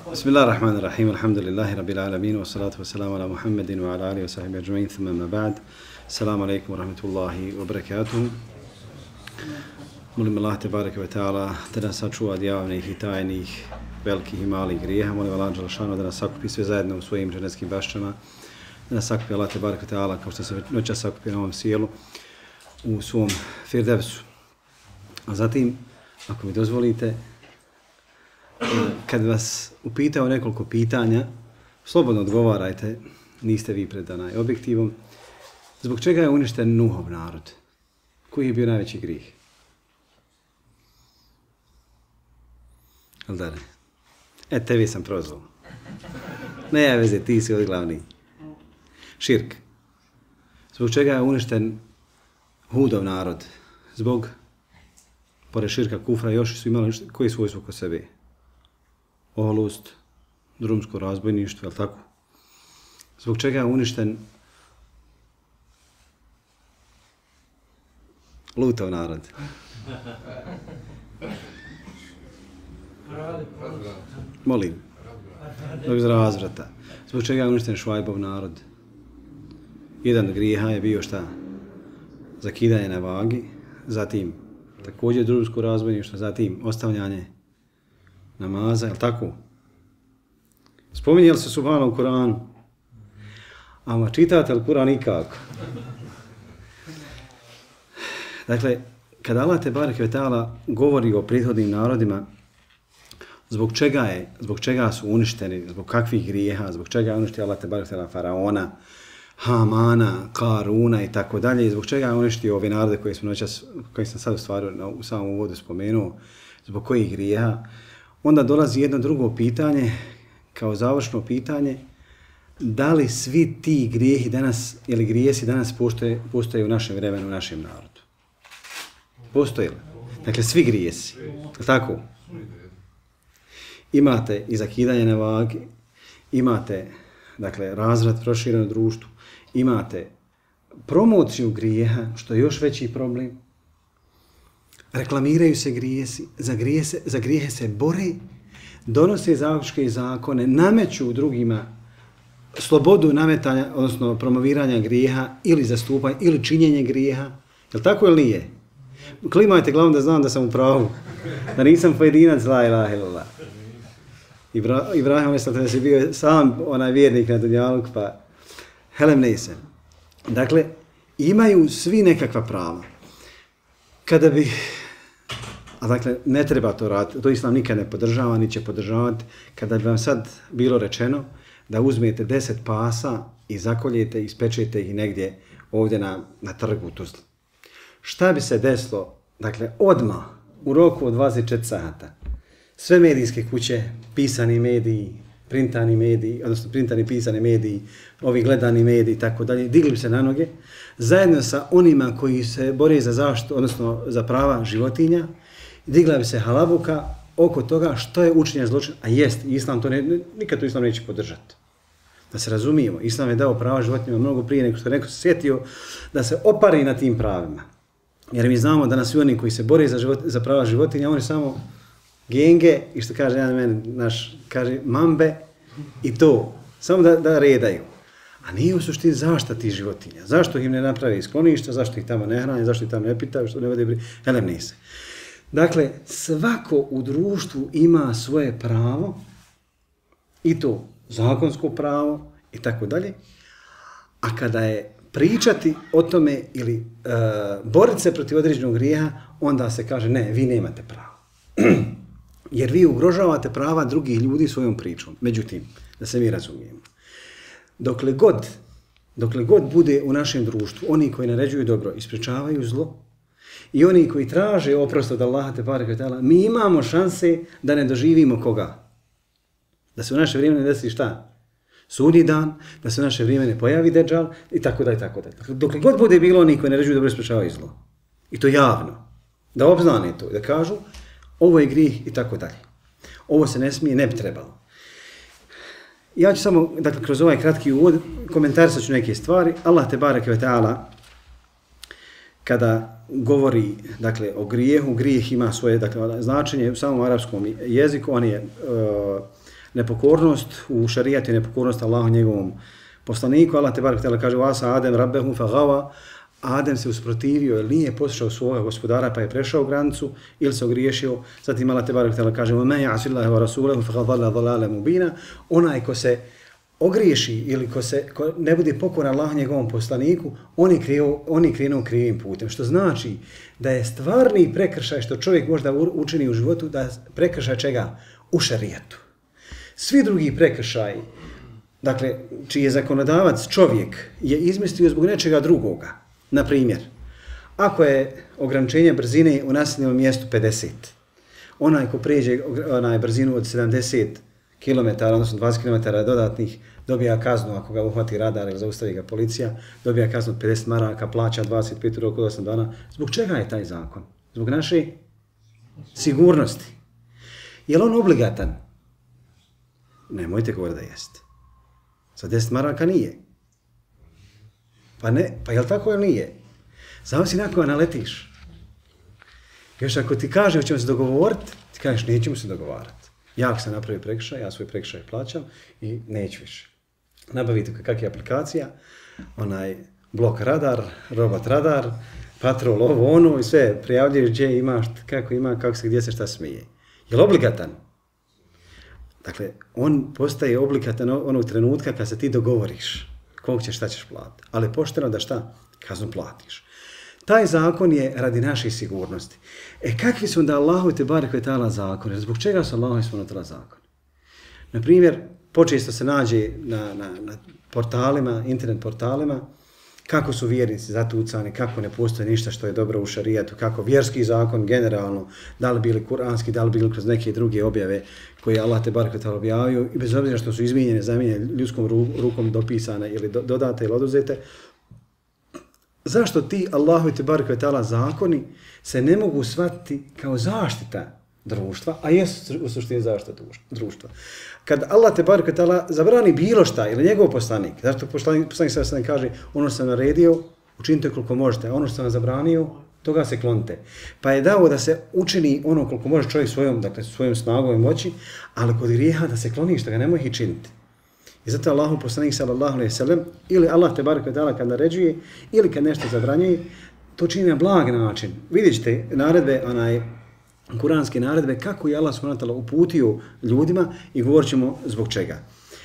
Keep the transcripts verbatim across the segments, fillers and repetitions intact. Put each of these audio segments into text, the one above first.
Bismillahirrahmanirrahim, alhamdulillahi rabbil alamin, wa salatu wa salamu ala Muhammedin wa ala alihi wa sahbihi ajma'in, thumma ma ba'd. Assalamu alaikum wa rahmatullahi wa barakatuhu. Molim Allah tebareke ve ta'ala da nas sačuva od javnih i tajnih, velikih i malih grijeha. Molim Allah dželešanu da nas sakupi sve zajedno u svojim dženeckim bašćama. Da nas sakupi Allah tebareke ve ta'ala kao što se noćas sakupi na ovom sjelu u svom firdevsu. A zatim, ako mi dozvolite, kad vas upitao nekoliko pitanja, slobodno odgovarajte, niste vi pred onaj objektivom. Zbog čega je uništen Nuhov narod? Koji je bio najveći grih? Ali da ne? E, tebi sam prozvao. Ne, ja veze, ti si od glavni. Širk. Zbog čega je uništen Hudov narod? Zbog, pored širka, kufra, još su imali koji svojstvo kod sebe? Oholost, drumsko razbojništvo, je li tako? Zbog čega je uništen Lutov narod? Molim. Zbog razvrata. Zbog čega je uništen Švajbov narod? Jedan od grijeha je bio šta? Zakidanje na vagi, zatim također drumsko razbojništvo, zatim ostavljanje namaza, je li tako? Spominje li se Subhana u Kur'anu? Ama čitate li Kur'an nikako? Dakle, kada Allah tebareke ve ta'ala govori o prethodnim narodima, zbog čega je, zbog čega su uništeni, zbog kakvih grijeha, zbog čega je uništio Allah tebareke ve ta'ala Faraona, Hamana, Karuna i tako dalje, i zbog čega je uništio ove narode koje smo noćas, koje sam sad u stvari u samom uvodu spomenuo, zbog kojih grijeha, onda dolazi jedno drugo pitanje, kao završno pitanje, da li svi ti grijehi danas, ili grijesi danas postoje, postoje u našem vremenu, u našem narodu? Postoje li? Dakle, svi grijesi. Je tako? Imate i zakidanje na vagi, imate, dakle, razvrat proširen u društvu, imate promociju grijeha, što je još veći problem, reklamiraju se grijesi, za, grijese, za grijehe se bore, donose zaključke i zakone, nameću drugima slobodu nametanja, odnosno promoviranja grijeha ili zastupanja ili činjenje grijeha. Je li tako ili nije? Klimajte glavom da znam da sam u pravu, da nisam pojedinac, la ilaha illallah. Ibra, Ibrahim je si bio sam onaj vjernik na dunjaluk, pa helem nesen. Dakle, imaju svi nekakva prava. Kada bi, a dakle, ne treba to raditi, to Islam nikad ne podržava, ni će podržavati, kada bi vam sad bilo rečeno da uzmete deset pasa i zakoljete i ispečete ih negdje ovdje na, na trgu u Tuzli. Šta bi se desilo, dakle, odmah, u roku od dvadeset četiri sata, sve medijske kuće, pisani mediji, printani mediji, odnosno printani pisani mediji, ovi gledani mediji i tako dalje, digli bi se na noge, zajedno sa onima koji se bore za zaštitu, odnosno za prava životinja, digla bi se halabuka oko toga što je učinjen zločin, a jest, Islam to ne, nikad to Islam neće podržati. Da se razumijemo, Islam je dao prava životinjama mnogo prije nego što je neko se sjetio da se opari na tim pravima. Jer mi znamo da nas svi oni koji se bore za, život, za prava životinja, oni samo genge i što kaže jedan meni, naš, kaže mambe i to, samo da, da redaju. A nije u suštini zašta ti životinja. Zašto im ne napravi skloništa, zašto ih tamo ne hrane, zašto ih tamo ne pitaju, što ne vode bri... Helem nise. Dakle, svako u društvu ima svoje pravo, i to zakonsko pravo, i tako dalje. A kada je pričati o tome ili uh, boriti se protiv određenog grijeha, onda se kaže ne, vi nemate pravo. Jer vi ugrožavate prava drugih ljudi svojom pričom. Međutim, da se mi razumijemo. Dokle god, dokle god bude u našem društvu oni koji naređuju dobro i sprečavaju zlo i oni koji traže oprost od Allaha tebareke ve ta'ala, mi imamo šanse da ne doživimo koga? Da se u naše vrijeme ne desi šta? Sudnji dan, da se u naše vrijeme ne pojavi Dejjal i tako da i tako da. Dakle, dokle god bude bilo oni koji naređuju dobro i sprečavaju zlo. I to javno. Da obznane to, da kažu ovo je grijeh i tako dalje. Ovo se ne smije, ne bi trebalo. Ja ću samo, dakle, kroz ovaj kratki uvod komentarisat ću neke stvari. Allah tebareke ve ta'ala, kada govori, dakle, o grijehu, grijeh ima svoje, dakle, značenje u samom arapskom jeziku, on je uh, nepokornost u šarijatu je nepokornost Allahu njegovom poslaniku. Allah te barek tela kaže Wasa Adem rabbehu fagawa. Adem se usprotivio jer nije poslušao svoga gospodara pa je prešao granicu ili se ogriješio. Zatim Allah te barek tela kaže وَمَنْ يَعْصِ اللَّهَ وَرَسُولَهُ فَقَدْ ضَلَّ ضَلَالًا مُبِينًا. Onaj ko se ogriješi ili ko, se, ko ne bude pokoran Allahu njegovom poslaniku, on je, krivo, on je krenuo krivim putem. Što znači da je stvarni prekršaj što čovjek možda učini u životu, da prekršaj čega? U šarijatu. Svi drugi prekršaji, dakle, čiji je zakonodavac čovjek, je izmislio zbog nečega drugoga. Na primjer, ako je ograničenje brzine u naseljenom mjestu pedeset, onaj ko pređe onaj brzinu od sedamdeset kilometara, odnosno dvadeset kilometara dodatnih, dobija kaznu ako ga uhvati radar ili zaustavi ga policija, dobija kaznu od pedeset maraka, plaća dvadeset pet u roku od osam dana. Zbog čega je taj zakon? Zbog naše sigurnosti. Je li on obligatan? Nemojte govoriti da jeste. Za deset maraka nije. Pa ne, pa je li tako ili nije? Zavisi na koga naletiš. Još ako ti kaže hoćemo se dogovoriti, ti kažeš nećemo se dogovarati. Ja ako sam napravio prekršaj, ja svoj prekršaj plaćam i neću više. Nabavite kakva je aplikacija, onaj blok radar, robot radar, patrol ovo ono i sve prijavljuješ gdje imaš, kako ima, kako se, gdje se šta smije. Je li obligatan? Dakle, on postaje obligatan onog trenutka kad se ti dogovoriš kog ćeš, šta ćeš platiti. Ali pošteno da šta? Kaznu platiš. Taj zakon je radi naše sigurnosti. E kakvi su onda Allahu te barek ve taala zakoni? Zbog čega su Allahu subhanahu wa taala zakoni? Na primjer, počesto se nađe na, na, na portalima, internet portalima, kako su vjernici zatucani, kako ne postoji ništa što je dobro u šarijatu, kako vjerski zakon generalno, da li bili kuranski, da li bili kroz neke druge objave koje Allah te barek ve taala objavio i bez obzira što su izmijenjene, zamijenjene ljudskom rukom dopisane ili do, dodate ili oduzete, zašto ti Allahu te barek ve taala zakoni se ne mogu shvatiti kao zaštita društva, a jesu u suštini zaštita društva? Kad Allah te barek ve taala zabrani bilo šta ili njegov poslanik, zašto poslanik, poslanik sada se kaže ono što sam naredio, učinite koliko možete, a ono što sam vam zabranio, toga se klonite. Pa je dao da se učini ono koliko može čovjek svojom, dakle svojom snagom i moći, ali kod grijeha da se kloni što ga nemoj ih činiti. I zato Allahu poslanik sallallahu alejhi ve sellem ili Allah te barek ve taala kad naređuje ili kad nešto zabranjuje, to čini na blag način. Vidite naredbe, onaj kuranske naredbe kako je Allah subhanahu wa taala uputio ljudima i govorimo zbog čega.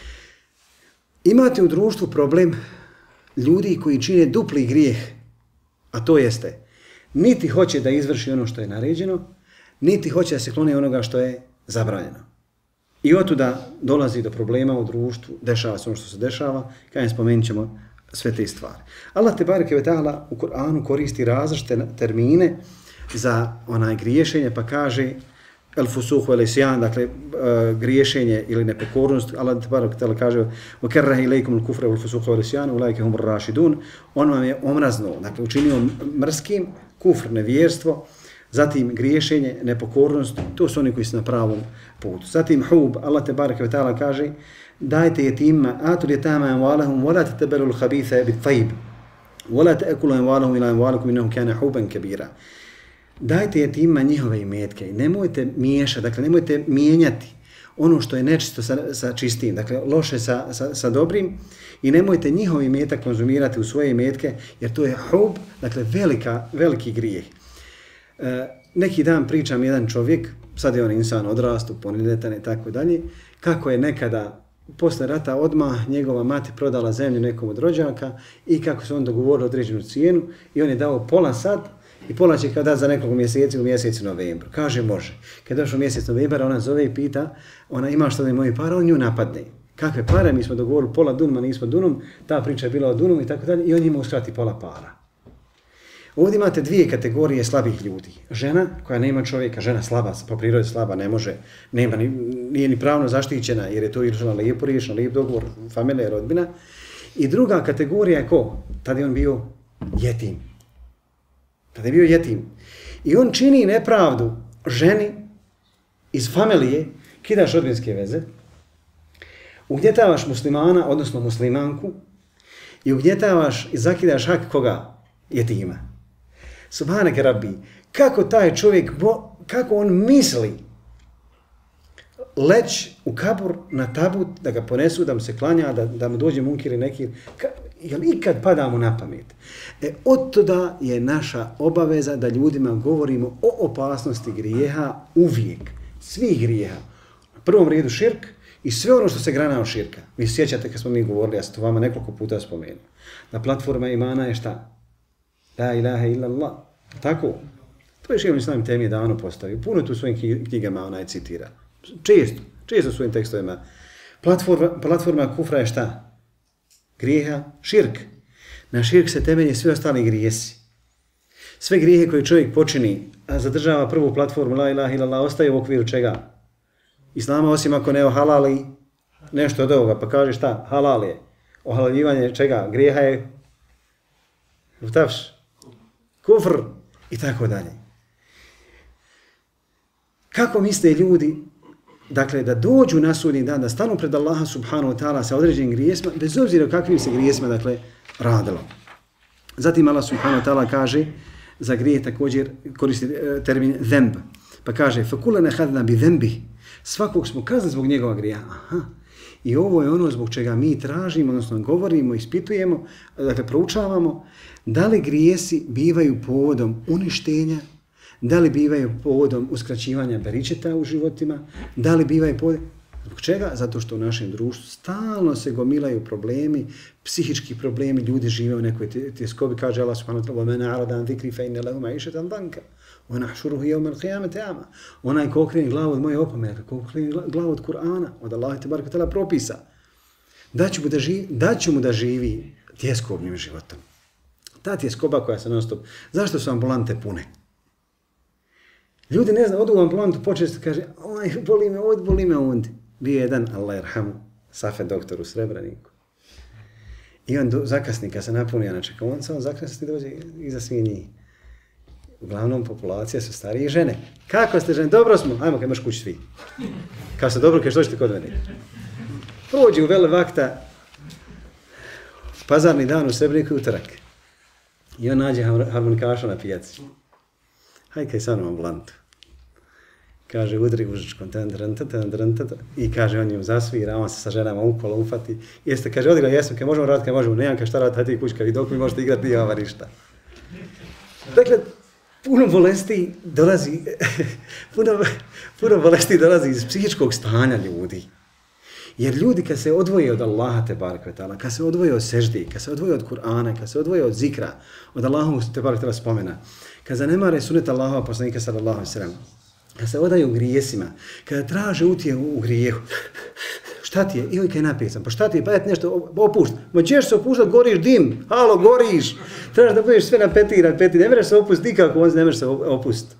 Imate u društvu problem ljudi koji čine dupli grijeh, a to jeste niti hoće da izvrši ono što je naređeno, niti hoće da se kloni onoga što je zabranjeno. I otuda dolazi do problema u društvu, dešava se ono što se dešava, kada spomenut ćemo sve te stvari. Allah te bareke ve taala u Kur'anu koristi različite termine za onaj griješenje, pa kaže el fusuh vel isyan, dakle uh, griješenje ili nepokornost. Allah te bareke ve taala kaže wa karaha ilaykum al kufra wal fusuh wal isyan ulaika humur rashidun. On vam je omrazno, dakle učinio mrskim kufr, nevjerstvo. Zatim griješenje, nepokornost, to su oni koji su na pravom putu. Zatim hub, Allah te bareke ve taala kaže dajte jetima, atul yatama amwalahum wa la tatabalu al-khabitha bit-tayyib wa la ta'kulu amwalahum ila amwalikum innahu kana huban kabira. Dajte jetima njihove imetke i nemojte miješati, dakle nemojte mijenjati ono što je nečisto sa, sa čistim, dakle loše sa, sa, sa dobrim i nemojte njihovi imetak konzumirati u svoje imetke jer to je hub, dakle velika, veliki grijeh. E, neki dan pričam jedan čovjek, sad je on insan odrastu, punoljetan i tako dalje, kako je nekada posle rata odmah njegova mati prodala zemlju nekom od rođaka i kako se on dogovorio određenu cijenu i on je dao pola sad i pola će kada za nekoliko mjeseci u mjesecu novembru. Kaže može. Kad došao mjesec novembra, ona zove i pita, ona ima što da je moji para, on nju napadne. Kakve pare, mi smo dogovorili pola dunuma, nismo dunum, ta priča je bila o dunumu i tako dalje i on ima uskrati pola para. Ovdje imate dvije kategorije slabih ljudi. Žena koja nema čovjeka, žena slaba, po prirodi slaba, ne može, nema, nije ni pravno zaštićena jer je to išla lijepo riješeno, lijep dogovor, familija, rodbina. I druga kategorija je ko? Tada je on bio jetim. Tada je bio jetim. I on čini nepravdu ženi iz familije, kidaš rodbinske veze, ugnjetavaš muslimana, odnosno muslimanku, i ugnjetavaš i zakidaš hak koga? Jetima. Subhaneke Rabbi, kako taj čovjek, kako on misli leć u kabur na tabut, da ga ponesu, da mu se klanja, da, da mu dođe munkir i neki, ka, jel ikad pada mu na pamet? E, od toda je naša obaveza da ljudima govorimo o opasnosti grijeha uvijek, svih grijeha. Na prvom redu širk i sve ono što se grana od širka. Vi sjećate kad smo mi govorili, ja sam to vama nekoliko puta spomenuo. Na platforma imana je šta? La ilaha illallah. Tako? To je Šejhul Islam Temije davno postavio. Puno tu svojim knjigama onaj citira. Često, često svojim tekstovima. Platforma, platforma kufra je šta? Grijeha, širk. Na širk se temelje svi ostali grijesi. Sve grijehe koje čovjek počini, a zadržava prvu platformu la ilaha illallah, ostaje u okviru čega? Islama, osim ako ne ohalali nešto od ovoga, pa kaže šta? Halal je. Ohalaljivanje čega? Grijeha je vtavš, kufr i tako dalje. Kako misle ljudi, dakle, da dođu na sudnji dan, da stanu pred Allaha subhanahu wa ta'ala sa određenim grijesima, bez obzira kakvim se grijesima, dakle, radilo. Zatim Allah subhanahu wa ta'ala kaže, za grije također koristi termin zemb, pa kaže, فَكُلَنَ خَذْنَا بِذَنْبِهِ, svakog smo kaznili zbog njegova grija. Aha. I ovo je ono zbog čega mi tražimo, odnosno govorimo, ispitujemo, dakle, proučavamo, da li grijesi bivaju povodom uništenja, da li bivaju povodom uskraćivanja beričeta u životima, da li bivaju povodom... Zbog čega? Zato što u našem društvu stalno se gomilaju problemi, psihički problemi, ljudi žive u nekoj tjeskobi, kaže Allah subhanahu wa ta'ala, وَمَنَ عَرَدَ عَنْ ذِكْرِ فَإِنَّ لَهُ مَعِيشَةً ضَنْكَ وَنَحْشُرُهُ يَوْمَ الْقِيَامَةِ أَعْمَى. Onaj ko okrene glavu od moje opomene, ko okrene glavu od Kur'ana, od Allaha tebareke ve taala propisa, daću mu da živi, daću mu da živi tjeskobnim životom. Ta tjeskoba koja se non stop, zašto su ambulante pune? Ljudi ne znaju, odu u ambulantu, počesto kaže, oj, boli me ovdje, boli me ovdje. Bio jedan, Allah irhamu, Safe doktor u Srebreniku. I on do, zakasni, kad se napunio na čekaonicu, on zakasni dođe iza svih njih. Uglavnom, populacija su starije žene. Kako ste žene? Dobro smo. Ajmo, kad imaš kući svi. Kao se dobro, kažeš, dođete kod mene. Prođi u vele vakta, pazarni dan u Srebreniku i utorak. I on nađe harmonikaša na pijaci. Hajde kaj sa mnom ambulantu. Kaže, udri užičkom, i kaže, on njim zasvira, on se sa ženama ukolo ufati. Jeste, kaže, odigra, jesmo, kaj možemo raditi, kaj možemo, nemam kaj šta raditi, hajde i kućka, i dok mi možete igrati, nije vama ništa. Dakle, puno bolesti dolazi, puno, puno bolesti dolazi iz psihičkog stanja ljudi. Jer ljudi kad se odvoje od Allaha tebareke ve taala, kad se odvoje od seždi, kad se odvoje od Kur'ana, kad se odvoje od zikra, od Allahovog tebareke ve taala spomena, kad zanemare sunet Allahova poslanika sallallahu alejhi ve sellem, kad se odaju grijesima, kada traže utjehu u grijehu, šta ti je? Ili kaj napisan, pa šta ti je? Pa et nešto opušt. Ma ćeš se opuštat, goriš dim, halo, goriš. Trebaš da budeš sve napetiran, peti, ne mereš se opust nikako, on ne mereš se opust.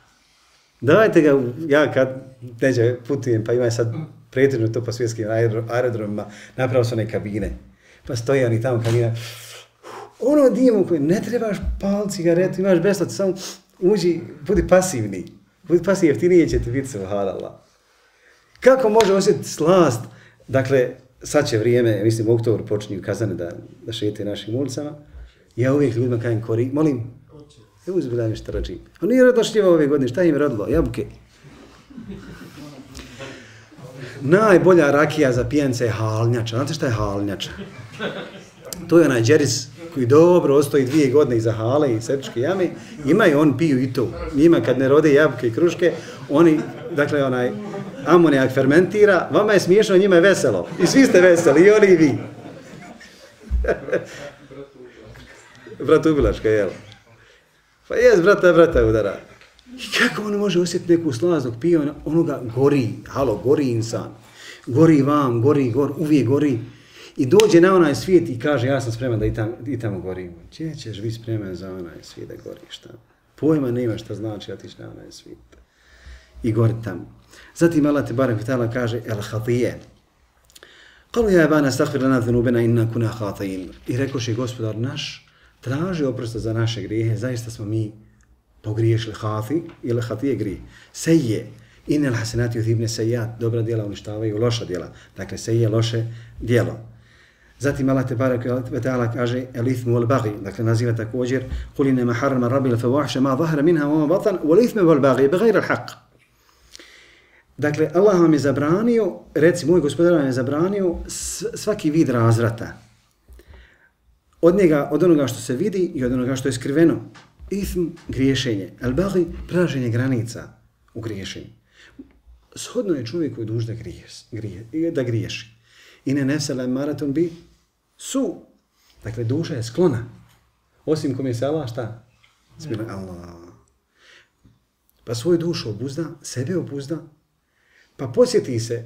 Dajte ga, ja kad neđe putujem, pa imam sad pretežno to po svjetskim aerodromima, napravo su one kabine, pa stoje oni tamo kabina. Ono dim u kojem ne trebaš pal cigaretu, imaš besplatno, samo uđi, budi pasivni. Budi pasivni, jeftinije će ti biti, subhanallah. Kako može osjetiti slast? Dakle, sad će vrijeme, mislim, u oktobru počinju kazane da, da šete našim ulicama. Ja uvijek ljudima kajem kori, molim, ne uzbiljaj nešto rađim. On nije rodnošljiva ove godine, šta im je rodilo? Jabuke. Najbolja rakija za pijance je halnjača. Znate šta je halnjača? To je onaj džeris koji dobro ostoji dvije godine iza hale i septičke jame. Imaju, on piju i to. Njima kad ne rode jabuke i kruške, oni, dakle, onaj amonijak fermentira, vama je smiješno, njima je veselo. I svi ste veseli, i oni i vi. Brat Ubilaška, jel? Pa jes, brata, brata udara. I kako on može osjetiti neku slast dok pije, onoga gori, halo, gori insan. Gori vam, gori, gori, uvijek gori. I dođe na onaj svijet i kaže, ja sam spreman da i tamo, i tamo gorim. Če ćeš biti spreman za onaj svijet da goriš tamo? Pojma nema šta znači otići na onaj svijet. I gori tamo. Zatim Allah tebareke ve taala kaže el hatije. Qalu ya abana astaghfir lana dhunubana inna kunna khatiin. I rekoše gospodar naš, traži oprost za naše grijehe, zaista smo mi pogriješili, hati ili hatije grije. Sejje, innal hasanati yudhibna sayyi'at, dobra djela uništavaju loša djela. Dakle, sejje loše djelo. Zatim Allah tebareke ve taala kaže el ithmu wal baghi, dakle naziva također qul inma harrama rabbi al fawahisha ma zahara minha wa ma batan wal ithmu wal baghi bighayri al haqq. Dakle, Allah vam je zabranio, reci, moj gospodar vam je zabranio svaki vid razvrata. Od njega, od onoga što se vidi i od onoga što je skriveno. Ithm, griješenje. Al-baghi, prelaženje granica u griješenju. Shodno je čovjeku duž da, grijes, grije, da griješi. I ne nefsele maraton bi su. Dakle, duša je sklona. Osim kom je se Allah, šta? Smila, Allah. Pa svoju dušu obuzda, sebe obuzda, pa posjeti se,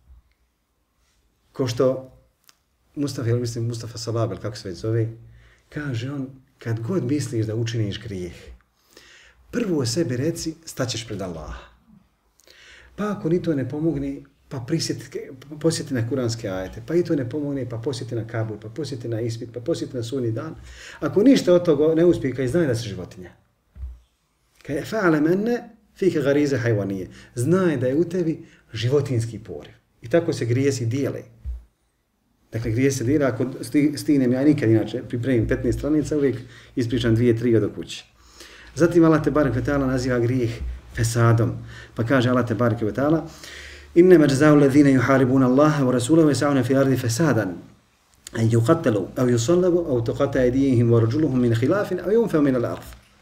ko što Mustafa, ili mislim Mustafa Salabel, kako se već zove, kaže on, kad god misliš da učiniš grijeh, prvo o sebi reci, staćeš pred Allaha. Pa ako ni to ne pomogne, pa prisjeti, posjeti na kuranske ajete, pa i to ne pomogne, pa posjeti na Kabul, pa posjeti na ispit, pa posjeti na sunni dan. Ako ništa od toga ne uspije, kaj znaj da si životinja. Kaj fa'ale menne, fike garize hajvanije. Znaj da je u tebi životinski poriv. I tako se grijesi dijele. Dakle, grijesi se dijele, ako stignem, ja nikad inače pripremim petnaest stranica, uvijek ispričam dvije, tri do kuće. Zatim Allah te barek ve ta'ala naziva grijeh fesadom. Pa kaže Allah te barek ve ta'ala, innama jazau alladhina yuharibuna Allaha wa rasulahu yas'una fi ardi fasadan an yuqattalu aw yusallabu aw tuqatta aydihim wa arjuluhum min khilafin aw yunfaw min al-ard.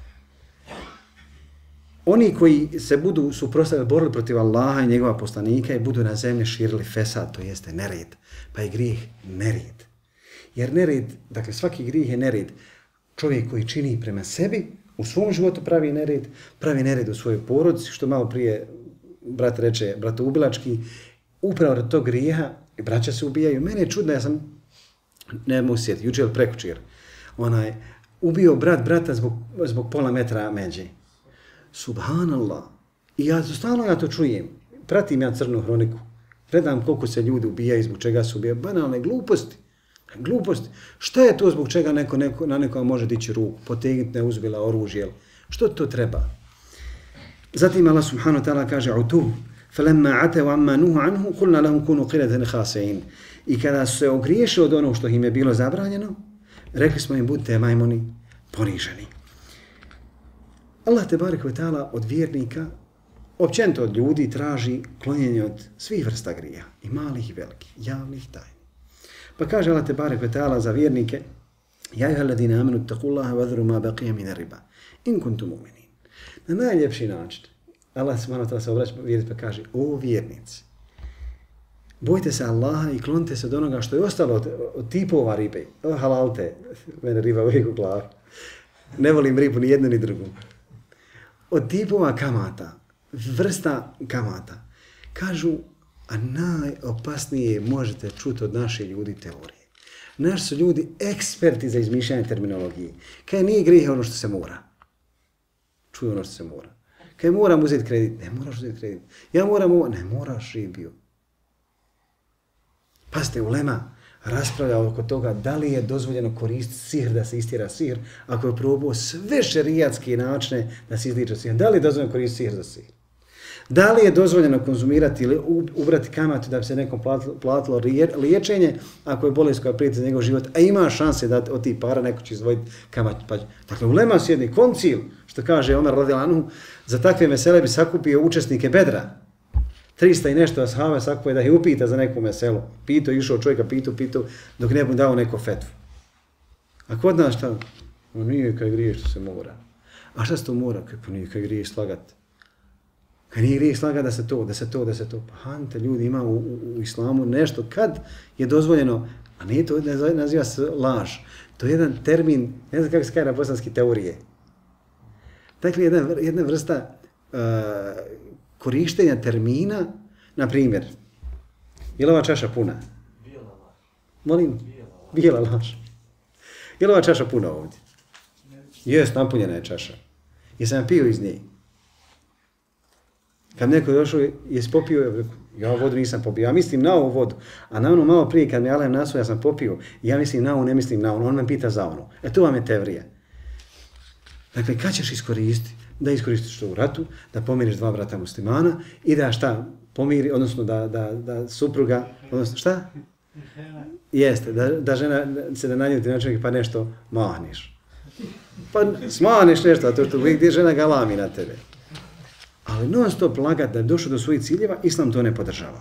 Oni koji se budu suprotstavljali, borili protiv Allaha i njegova poslanika i budu na zemlji širili fesad, to jeste nered, pa je grijeh nered. Jer nered, dakle svaki grijeh je nered. Čovjek koji čini prema sebi, u svom životu pravi nered, pravi nered u svojoj porodici, što malo prije brat reče, bratoubilački, upravo od tog grijeha, i braća se ubijaju. Mene je čudno, ja sam, ne mogu sjeti, jučer prekučer, onaj, ubio brat brata zbog, zbog pola metra međe. Subhanallah. I ja stalno ja to čujem. Pratim ja crnu hroniku. Gledam koliko se ljudi ubijaju, zbog čega se ubijaju. Banalne gluposti. Gluposti. Šta je to zbog čega neko, neko, na nekoga može dići ruku, potegnuti neuzbila oružje? Što to treba? Zatim Allah subhanahu wa ta'ala kaže utu. فَلَمَّا عَتَوْا عَمَّا نُهُ عَنْهُ قُلْنَا لَهُمْ كُونُوا قِرَدَةً خَاسِئِينَ. I kada su se ogriješili od onog što im je bilo zabranjeno, rekli smo im budite majmuni poniženi. Allah te barek ve ta'ala od vjernika, općenito od ljudi, traži klonjenje od svih vrsta grija, i malih i velikih, javnih i tajnih. Pa kaže Allah te barek ve ta'ala za vjernike, ja juha alladine amenu taqullaha vadhru ma baqija min riba, in kuntum mu'minin. Na najljepši način, Allah subhanahu wa ta'ala se obraća vjernici pa kaže, o vjernici, bojte se Allaha i klonite se od onoga što je ostalo od, od tipova ribe. O, halalte, mene riba uvijek u glavi. Ne volim ribu ni jednu ni drugu. Od tipova kamata, vrsta kamata, kažu, a najopasnije možete čuti od naših ljudi teorije. Naši su ljudi eksperti za izmišljanje terminologije. Kaj nije grijeh ono što se mora. Čuju ono što se mora. Kaj moram uzeti kredit? Ne moraš uzeti kredit. Ja moram ovo? Ne moraš ribio. Pazite, ulema raspravlja oko toga da li je dozvoljeno koristiti sihr, da se istjera sihr, ako je probao sve šerijatske načine da se izliče sihr. Da li je dozvoljeno koristiti sihr za sihr? Da li je dozvoljeno konzumirati ili ubrati kamatu da bi se nekom platilo, platilo liječenje ako je bolest koja prijeti za njegov život, a ima šanse da od tih para neko će izdvojiti kamatu. Pa, dakle, ulema su jedni koncil, što kaže Omer radijallahu anhu, za takve mesele bi sakupio učesnike Bedra. trista i nešto ashaba sakupio da ih upita za neku meselu. Pito, išao čovjeka, pito, pito, dok ne bi dao neko fetvu. A kod nas šta? O, nije kaj grije što se mora. A šta se to mora? Kaj, pa nije kaj grije slagati. Kaj nije grije slagati da se to, da se to, da se to. Pa hante, ljudi ima u, u, u islamu nešto kad je dozvoljeno, a nije to, ne naziva se laž. To je jedan termin, ne znam kako se kaže na bosanski, teorije. Dakle, jedna, jedna vrsta uh, korištenja termina, na primjer, je li ova čaša puna? Bijela laž. Molim? Bijela laž. Je li ova čaša puna ovdje? Jest, napunjena je čaša. Jesam ja pio iz nje. Kad neko je došao, jesi popio, ja vodu nisam popio, ja mislim na ovu vodu, a na ono malo prije kad mi Alem nasuo, ja sam popio, ja mislim na ovu, ne mislim na ono, on me pita za ono. E to vam je teorija. Dakle, kad ćeš iskoristiti? Da iskoristiš to u ratu, da pomiriš dva brata muslimana i da šta, pomiri, odnosno da, da, da supruga, odnosno šta? Jeste, da, da žena se da naljuti na čovjek pa nešto mahniš. Pa smaniš nešto, a to što gdje žena galami na tebe. A Ali non stop lagat da je došao do svojih ciljeva, Islam to ne podržava.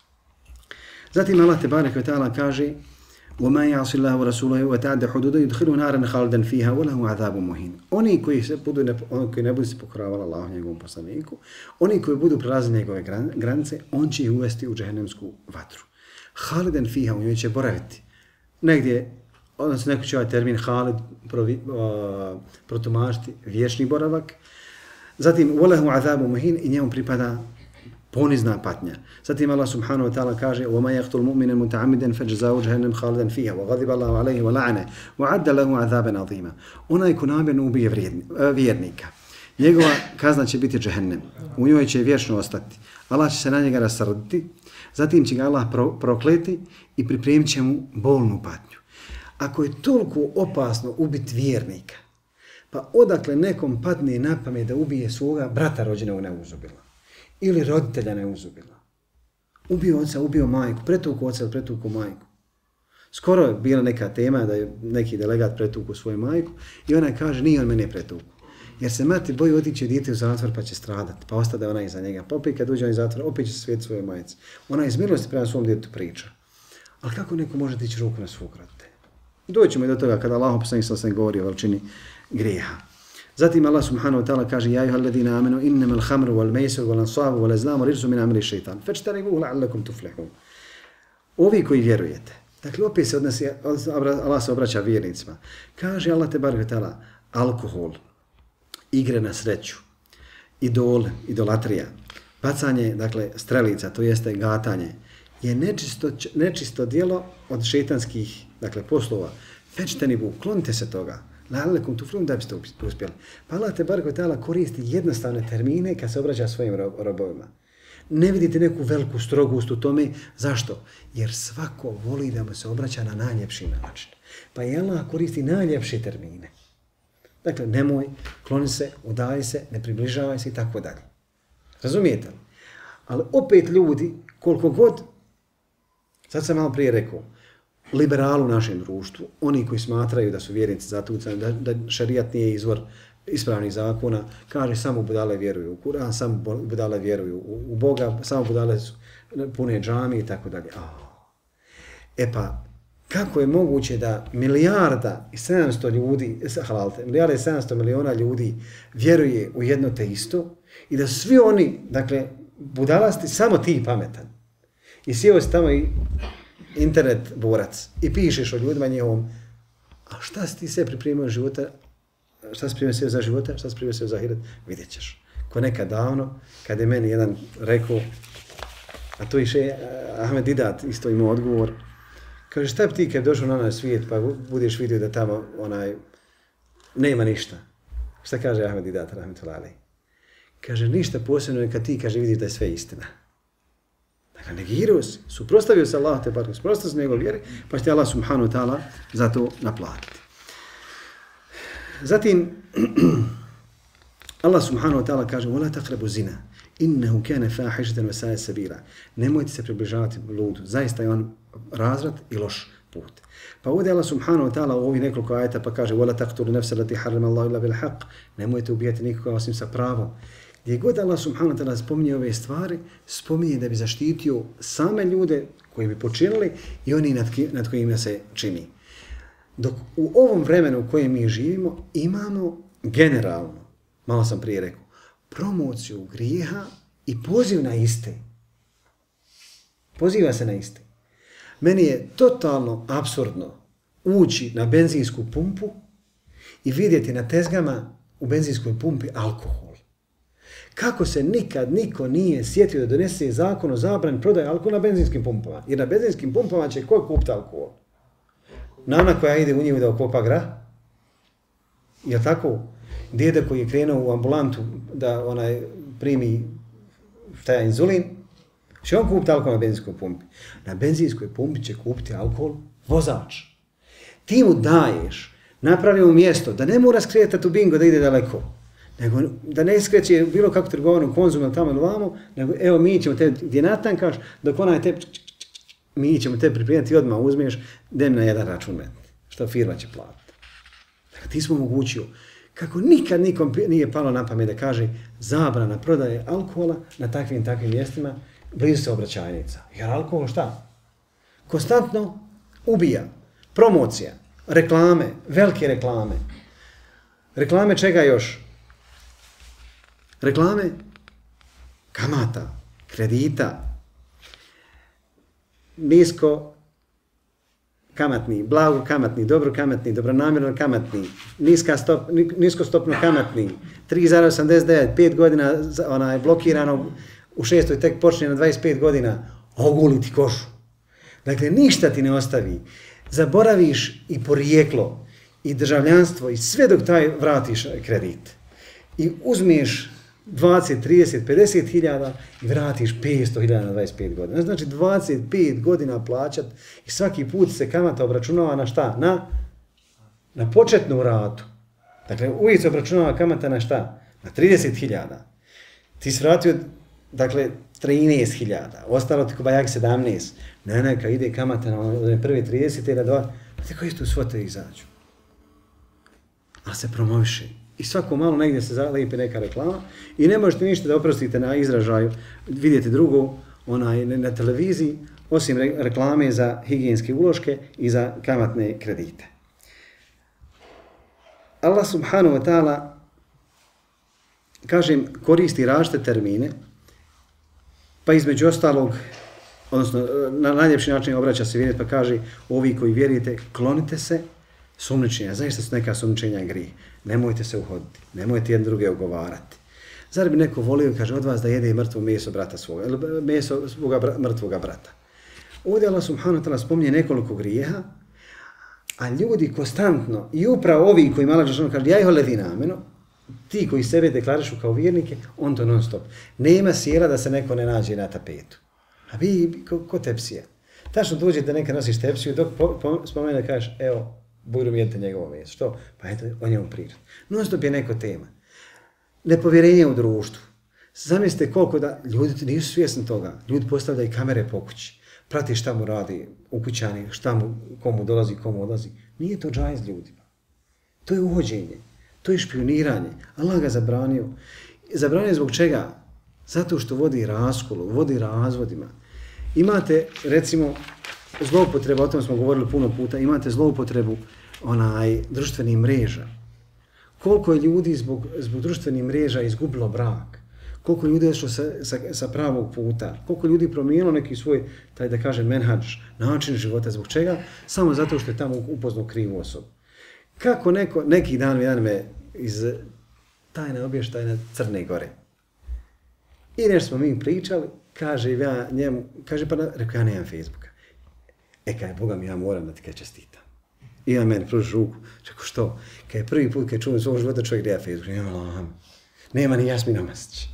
Zatim Allah tebareke ve taala kaže: وَمَا يَعْصِ اللَّهُ وَرَسُولَهُ وَتَعَدَّ حُدُودَهُ يُدْخِلُهُ نَارًا خَالِدًا فِيهَا وَلَهُ عَذَابٌ مُهِينٌ. Oni koji se budu ne, koji ne budu se pokoravali Allahu njegovom poslaniku, oni koji budu prelazili njegove granice, on će ih uvesti u džehennemsku vatru. Khalidan fiha, u njoj će boraviti. Negdje, odnosno neko će ovaj termin Khalid provi, uh, protumačiti vječni boravak. Zatim, وَلَهُ عَذَابٌ مُهِينٌ, i njemu pripada ponizna patnja. Zatim Allah subhanahu wa ta'ala kaže: وَمَا يَقْتُلْ مُؤْمِنًا مُتَعَمِّدًا فَجْزَاؤُهُ جَهَنَّمُ خَالِدًا فِيهَا وَغَضِبَ اللَّهُ عَلَيْهِ وَلَعَنَهُ وَأَعَدَّ لَهُ عَذَابًا عَظِيمًا. Onaj ko namjerno ubije vjernika, njegova kazna će biti džehennem. U njoj će vječno ostati. Allah će se na njega rasrditi, zatim će ga Allah pro, prokleti i pripremit će mu bolnu patnju. Ako je toliko opasno ubiti vjernika, pa odakle nekom padne na pamet da ubije svoga brata rođenog neuzubila ili roditelja neuzubila. Ubio oca, ubio majku, pretuku oca, pretuku majku. Skoro je bila neka tema da je neki delegat pretuku svoju majku i ona kaže: nije on mene pretuku. Jer se mati boji otići dijete u zatvor pa će stradati, pa ostade ona iza njega. Pa opet kad uđe iz zatvora, opet će svijeti svoje majice. Ona iz milosti prema svom djetetu priča. Ali kako neko može dići ruku na svog roditelja? Doćemo i do toga kada Allah poslanik sallallahu alejhi ve sellem govori o veličini grijeha. Zatim Allah subhanahu wa ta'ala kaže: Ja ayyuhalladhina amanu innamal khamru wal maisiru wal ansabu wal azlamu rijsun min amali shaytan fajtanibuhu la'allakum tuflihun. Ovi koji vjerujete. Dakle, opet se odnosi, Allah se obraća vjernicima. Kaže Allah tebareke ve ta'ala: alkohol, igre na sreću, idol, idolatrija, bacanje, dakle, strelica, to jeste gatanje, je nečisto, nečisto djelo od šejtanskih, dakle, poslova. Fajtanibuhu, klonite se toga. La'allakum tuflihun, da biste uspjeli. Pa Allah tebareke ve ta'ala koristi jednostavne termine kad se obraća svojim robovima. Ne vidite neku veliku strogost u tome. Zašto? Jer svako voli da mu se obraća na najljepši način. Pa i Allah koristi najljepše termine. Dakle, nemoj, kloni se, udaj se, ne približavaj se i tako dalje. Razumijete li? Ali opet ljudi, koliko god, sad sam malo prije rekao, liberali u našem društvu, oni koji smatraju da su vjernici zatucani, da, da šarijat nije izvor ispravnih zakona, kaže samo budale vjeruju u Kur'an, samo budale vjeruju u, u Boga, samo budale su pune džami i tako dalje. E pa, kako je moguće da milijarda i sedamsto ljudi, halalte, milijarda i sedamsto miliona ljudi vjeruje u jedno te isto i da svi oni, dakle, budalasti, samo ti pametan. I sjeo si tamo i internet borac i pišeš o ljudima njihovom, a šta si ti sve pripremio života, šta si pripremio sve za života, šta si pripremio sve za ahiret, vidjet ćeš. Ko nekad davno, kad je meni jedan rekao, a to je Ahmed Didat isto imao odgovor, kaže, šta bi ti kad došao na onaj svijet pa budeš vidio da tamo onaj nema ništa. Šta kaže Ahmed Didat, rahmetullahi alejhi? Kaže, ništa posebno je kad ti, kaže, vidiš da je sve istina. Dakle, negirao si, suprostavio se Allah, te barko, suprostavio se njegov vjeri, pa će Allah subhanahu wa ta'ala za to naplatiti. Zatim, Allah subhanahu wa ta'ala kaže, وَلَا تَقْرَبُ zina, innehu kane fahišeten vesaje sabira. Nemojte se približavati bludu, zaista je on razvrat i loš put. Pa ovdje Allah subhanahu wa ta'ala u ovih nekoliko ajeta pa kaže, وَلَا تَقْتُلُ نَفْسَ الَّتِي حَرَّمَ اللَّهُ إِلَّا بِالْحَقِّ. Nemojte ubijati nikoga osim sa pravom. Gdje god Allah subhanahu wa ta'ala spominje ove stvari, spominje da bi zaštitio same ljude koji bi počinili i oni nad, nad kojima se čini. Dok u ovom vremenu u kojem mi živimo imamo generalno, malo sam prije rekao, promociju grijeha i poziv na iste. Poziva se na iste. Meni je totalno apsurdno ući na benzinsku pumpu i vidjeti na tezgama u benzinskoj pumpi alkohol. Kako se nikad niko nije sjetio da donese zakon o zabrani prodaje alkohola na benzinskim pumpama? Jer na benzinskim pumpama će ko kupiti alkohol? Nana koja ide u njih da okopa gra? Je tako? Djede koji je krenuo u ambulantu da onaj primi taj inzulin, će on kupiti alkohol na benzinskoj pumpi. Na benzinskoj pumpi će kupiti alkohol vozač. Ti mu daješ, napravi mu mjesto da ne mora skretati u bingo da ide daleko, nego da ne skreće bilo kako trgovanu konzum tamo ili vamo, nego evo mi ćemo te gdje natankaš, dok onaj te mi ćemo te pripremiti i odmah uzmiješ, dem na jedan račun metni, što firma će platiti. Dakle, ti smo omogućio. kako nikad nikom nije palo na pamet da kaže zabrana prodaje alkohola na takvim takvim mjestima blizu saobraćajnica. Jer alkohol šta? Konstantno ubija. Promocija, reklame, velike reklame. Reklame čega još? Reklame kamata, kredita, nisko kamatni, blago kamatni, dobro kamatni, dobronamjerno kamatni, niska stop, nisko stopno kamatni, tri zarez osamdeset devet, pet godina onaj, blokirano, u šestoj tek počne na dvadeset pet godina, oguliti košu. Dakle, ništa ti ne ostavi. Zaboraviš i porijeklo, i državljanstvo, i sve dok taj vratiš kredit. I uzmiješ dvadeset, trideset, pedeset hiljada i vratiš petsto hiljada na dvadeset pet godina. Znači dvadeset pet godina plaćat i svaki put se kamata obračunava na šta? Na, na početnu ratu. Dakle, uvijek se obračunava kamata na šta? Na trideset hiljada. Ti si vratio, dakle, trinaest hiljada. Ostalo ti kobajak sedamnaest. Ne, ne, kad ide kamata na prve trideset ili dva, te koji tu svote izađu. Ali se promoviše. I svako malo negdje se zalepi neka reklama i ne možete ništa da oprostite na izražaju, vidjeti drugo onaj, na televiziji, osim reklame za higijenske uloške i za kamatne kredite. Allah subhanahu wa ta'ala, kažem, koristi različite termine, pa između ostalog, odnosno na najljepši način obraća se vjeriti, pa kaže, ovi koji vjerujete, klonite se sumničenja. Zaista su neka sumničenja grije. Nemojte se uhoditi, nemojte jedne druge ogovarati. Zar bi neko volio, kaže, od vas da jede mrtvo meso brata svoga, ili meso svoga bra, mrtvoga brata. Ovdje Allah subhanahu wa ta'ala spominje nekoliko grijeha, a ljudi konstantno, i upravo ovi koji malo žešano kaže, ja ih ledina ameno, ti koji sebe deklarišu kao vjernike, on to non stop. Nema sjela da se neko ne nađe na tapetu. A vi, ko, ko tepsija? Tačno dođe da neka nosiš tepsiju, dok po, po, spomene da kažeš, evo, bujrum jedete njegovo meso. Što? Pa eto, o njemu pričat. Non stop je neko tema. Nepovjerenje u društvu. Zamislite koliko da, ljudi nisu svjesni toga. Ljudi postavljaju kamere po kući. Prati šta mu radi ukućani, šta mu, komu dolazi, komu odlazi. Nije to džajz ljudima. To je uhođenje. To je špioniranje. Allah ga zabranio. Zabranio zbog čega? Zato što vodi raskolu, vodi razvodima. Imate, recimo, zloupotrebu, o tom smo govorili puno puta, imate zloupotrebu onaj, društvenih mreža. Koliko je ljudi zbog, zbog društvenih mreža izgubilo brak? Koliko ljudi je došlo sa, sa, sa pravog puta? Koliko ljudi promijenilo neki svoj, taj da kažem, menhadž, način života? Zbog čega? Samo zato što je tamo upoznao krivu osobu. Kako neko, neki dan jedan me iz tajne obještajne Crne Gore. I nešto smo mi pričali, kaže ja njemu, kaže pa, rekao ja nemam Facebooka. E kaj, Boga mi, ja moram da ti kaj čestitam. I on meni pruži ruku, čekao što? Kaj prvi put kaj čujem svog života čovjek gleda Facebook, nema lam, nema ni Jasmina Masić.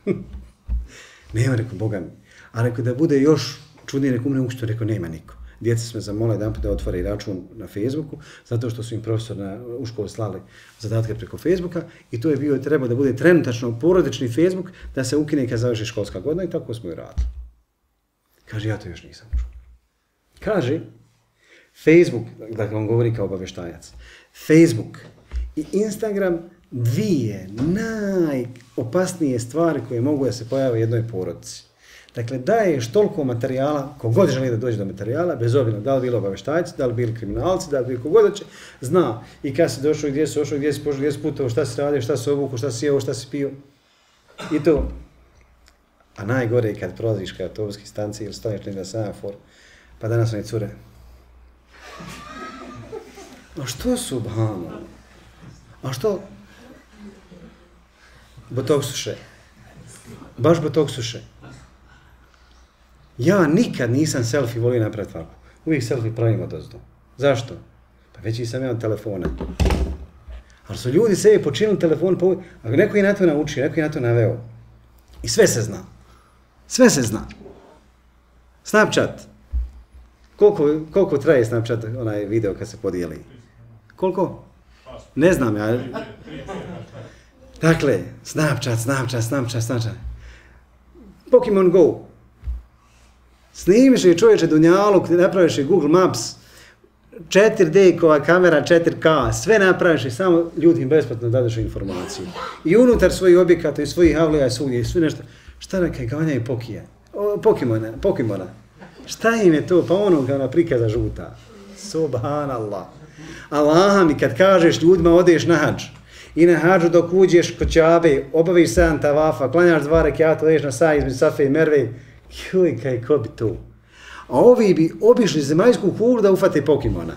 Nema, rekao, Boga mi. A rekao da bude još čudnije, rekao, ne ušto, rekao, nema niko. Djeca smo zamolili jedan put da otvore račun na Facebooku, zato što su im profesor na, u školu slali zadatke preko Facebooka i to je bio, trebao da bude trenutačno porodični Facebook da se ukine kad završi školska godina i tako smo i radili. Kaže, ja to još nisam čuo. Kaže, Facebook, dakle on govori kao obavještajac, Facebook i Instagram dvije najopasnije stvari koje mogu da se pojave u jednoj porodici. Dakle, daješ toliko materijala, kogod želi da dođe do materijala, bez obzira da li bili obavještajci, da li bili kriminalci, da li bili kogod će, zna i kada si došao, gdje si došao, gdje si pošao, gdje si putao, šta si radio, šta si obukao, šta si jeo, šta si pio. I to. A najgore je kad prolaziš kad autobuski stanci ili stoješ na semafor, pa danas one cure. A što su bano? A što? Botoksuše. Baš botoksuše. Ja nikad nisam selfie volio napraviti ovako. Uvijek selfie pravim odozdo. Zašto? Pa već i sam ja od telefona. Ali su ljudi sebi počinili telefon, pa ako neko je na to naučio, neko je na to naveo. I sve se zna. Sve se zna. Snapchat. Koliko, koliko traje Snapchat, onaj video kad se podijeli? Koliko? Ne znam ja. Dakle, Snapchat, Snapchat, Snapchat, Snapchat. Pokemon Go. Snimiš je čovječe Dunjaluk, napraviš je Google Maps, četiri D-kova kamera, četiri K, sve napraviš i samo ljudi im besplatno dadeš informaciju. I unutar svojih objekata i svojih avlija i svugdje i sve nešto. Šta neka ganjaju pokije? Pokimona, Pokimona. Šta im je to? Pa ono kao na prikaza žuta. Subhanallah. Allah mi kad kažeš ljudima odeš na hadž i na hadžu dok uđeš kod Čabe, obaviš sedam tavafa, klanjaš dva rekata, odeš na saj između Safe i Merve, juj, kaj, ko bi to? A ovi bi obišli zemaljsku kuglu da ufate Pokimona.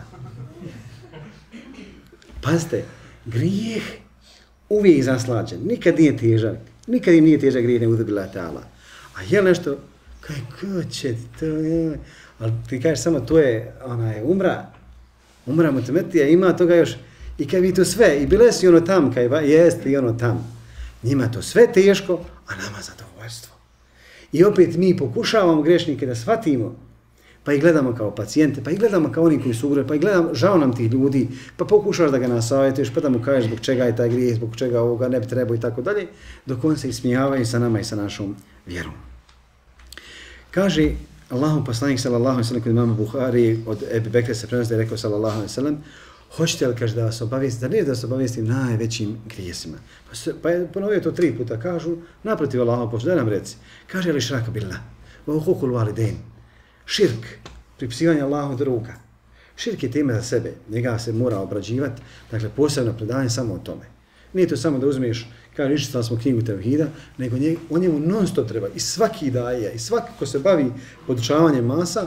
Pazite, grijeh uvijek zaslađen, nikad nije težak, nikad im nije težak grijeh ne uzubila ta'ala. A je nešto, kaj, ko će to, ali ti kažeš samo to je, ona je umra, umra mutemetija, ima toga još, i kaj vi to sve, i bile si ono tam, kaj jeste i ono tam. Njima to sve teško, a nama zadovoljstvo. I opet mi pokušavamo grešnike da shvatimo, pa ih gledamo kao pacijente, pa ih gledamo kao oni koji su ugroženi, pa ih gledamo, žao nam tih ljudi, pa pokušaš da ga nasavjetuješ, pa da mu kažeš zbog čega je taj grijeh, zbog čega ovoga ne bi trebao i tako dalje, dok on se ismijavaju sa nama i sa našom vjerom. Kaže Allahov poslanik sallallahu alejhi ve sellem kod imama Buhari od Ebu Bekra se prenosi da je rekao sallallahu alejhi ve sellem: hoćete li, kaže, da vas obavijestim, da ne da vas obavijestim najvećim grijesima. Pa, se, pa je ponovio to tri puta, kažu, naprotiv Allahov poslanik, da nam reci, kaže li šraka billah, wa hukukul walidain, širk, pripisivanje Allahu druga. Širk je tema za sebe, njega se mora obrađivati, dakle posebno predanje samo o tome. Nije to samo da uzmeš, kaže, iščitali smo knjigu Tevhida, nego nje, o njemu non stop treba, i svaki daje, i svaki ko se bavi podučavanjem masa,